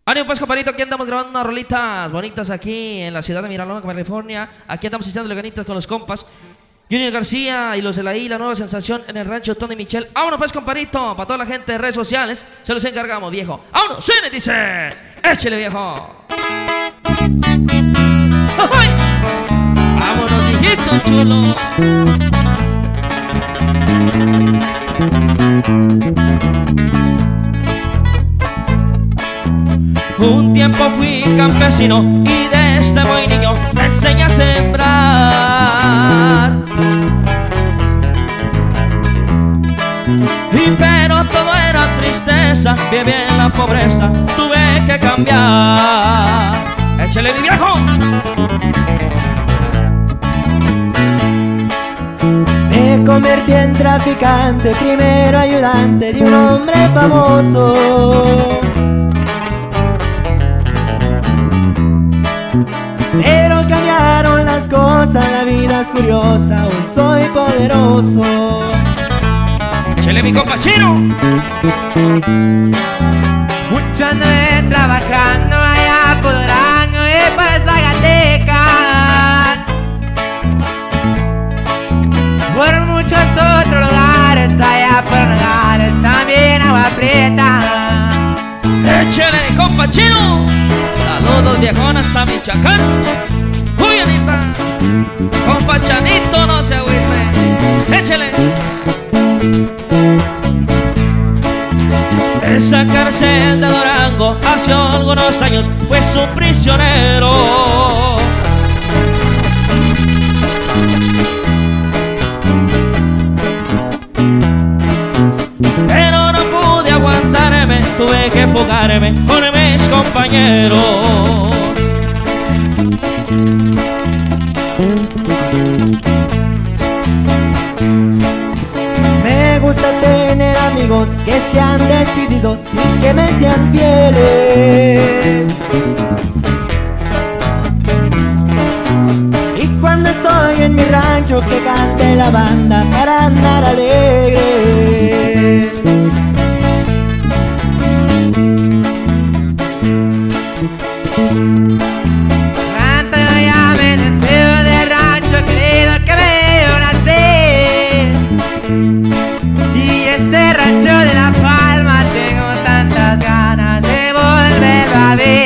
Ánimo pues, compadrito, aquí andamos grabando unas rolitas bonitas aquí en la ciudad de Miraloma, California. Aquí andamos echándole ganitas con los compas Junior García y los de la I, la nueva sensación en el rancho Tony Michel. Vámonos pues, compadrito, para toda la gente de redes sociales, se los encargamos, viejo. Vámonos, suene, dice, échale, viejo. ¡Ay! Vámonos, hijito chulo. Un tiempo fui campesino y desde muy niño me enseñé a sembrar. Pero todo era tristeza, viví en la pobreza, tuve que cambiar. ¡Échale, mi viejo! Me convertí en traficante, primero ayudante de un hombre famoso. Pero cambiaron las cosas, la vida es curiosa, hoy soy poderoso. ¡Échale, mi compa Chino! Mucho anduve trabajando allá por Durango y por Zacatecas, por muchos otros lugares, allá por Nogales, también Agua Prieta. ¡Échale, mi compa Chino! Saludos, viejón, hasta Michoacán. ¡Uy, Anita! Compa Chanito, no se agüite. ¡Échale! Esa cárcel de Durango hace algunos años fue su prisionero. Pero no pude aguantarme, tuve que fugarme con mis compañeros. Me gusta tener amigos que sean decididos y que me sean fieles. Y cuando estoy en mi rancho que cante la banda para andar alegre. Canto ya me despido del rancho querido que veo nacer. Y ese rancho de La Palma tengo tantas ganas de volverlo a ver.